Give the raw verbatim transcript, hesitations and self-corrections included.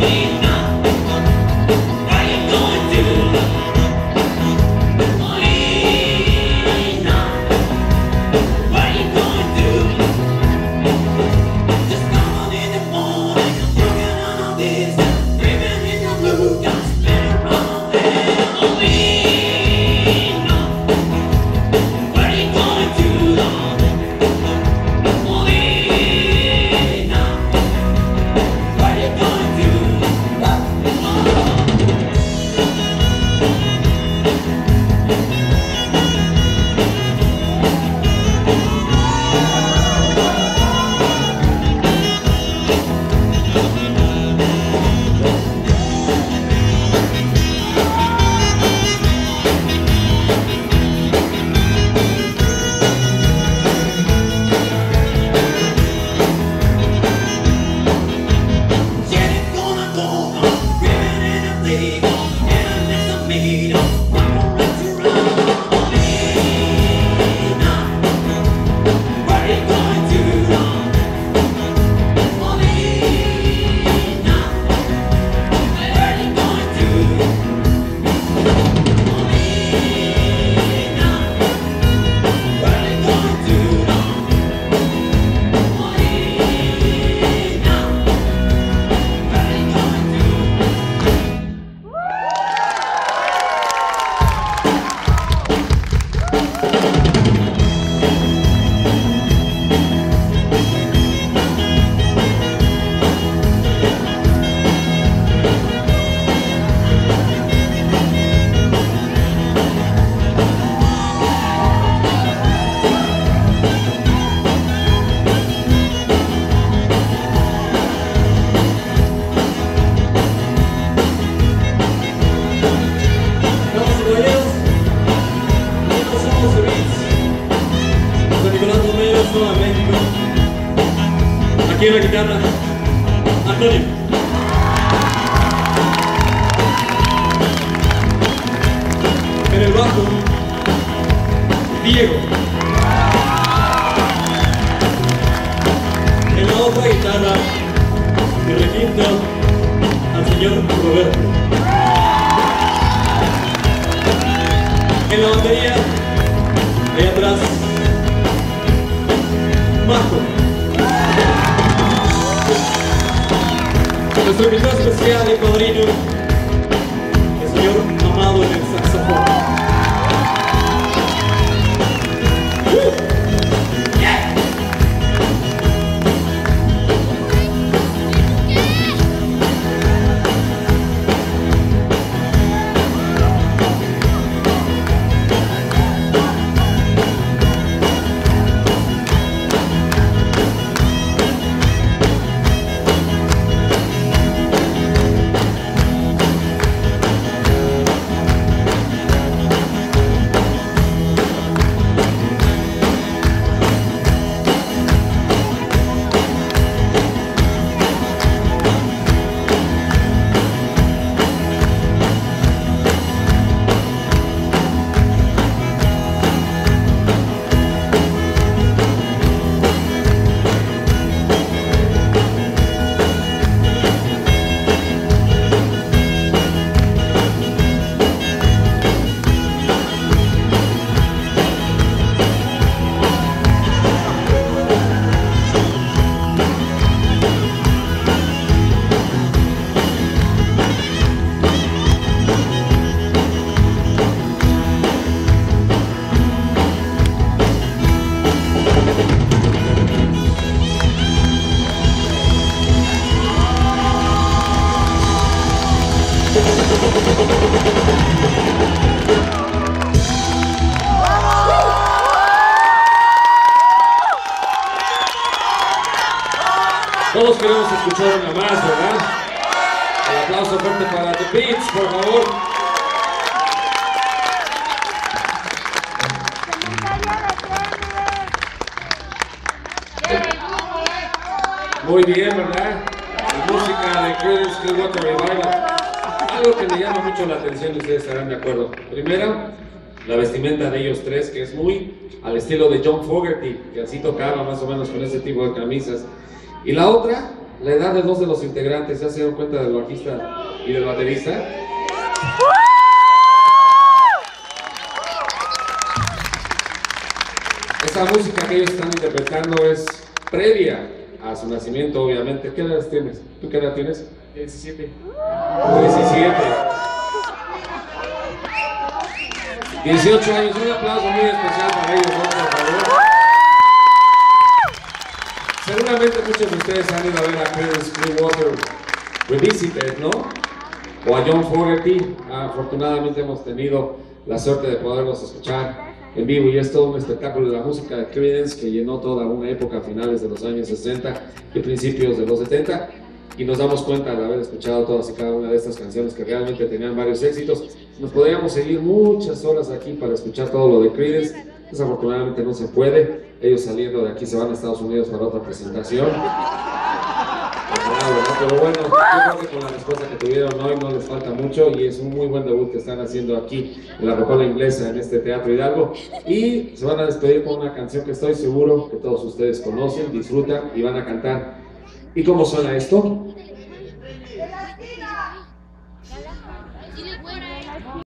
Aquí en la guitarra, Antonio. En el bajo, Diego. En la otra guitarra, de requinto, al señor Roberto. En la batería, ahí atrás, Marco. Nuestro invitado especial y padrino, el señor Amado en el saxofón. Todos queremos escuchar una más, ¿verdad? El aplauso fuerte para The Beats, por favor. Muy bien, ¿verdad? La música de Creedence Clearwater Revival. Algo que me llama mucho la atención y ustedes estarán de acuerdo. Primero, la vestimenta de ellos tres, que es muy al estilo de John Fogerty, que así tocaba más o menos con ese tipo de camisas. Y la otra, la edad de dos de los integrantes, ¿ya se dieron cuenta del bajista y del baterista? Esta música que ellos están interpretando es previa a su nacimiento, obviamente. ¿Qué edad tienes? ¿Tú qué edad tienes? diecisiete. diecisiete. dieciocho años. Un aplauso muy especial para ellos, ¿no? Por favor. Seguramente muchos de ustedes han ido a ver a Creedence Clearwater Revisited, ¿no? O a John Fogerty. Afortunadamente hemos tenido la suerte de poderlos escuchar en vivo y es todo un espectáculo de la música de Creedence que llenó toda una época a finales de los años sesenta y principios de los setenta, y nos damos cuenta de haber escuchado todas y cada una de estas canciones que realmente tenían varios éxitos. Nos podríamos seguir muchas horas aquí para escuchar todo lo de Creedence. Desafortunadamente no se puede. Ellos saliendo de aquí se van a Estados Unidos para otra presentación. Pero bueno, yo creo que con la respuesta que tuvieron hoy no les falta mucho y es un muy buen debut que están haciendo aquí en la Rocola Inglesa, en este Teatro Hidalgo, y se van a despedir con una canción que estoy seguro que todos ustedes conocen, disfrutan y van a cantar. ¿Y cómo suena esto?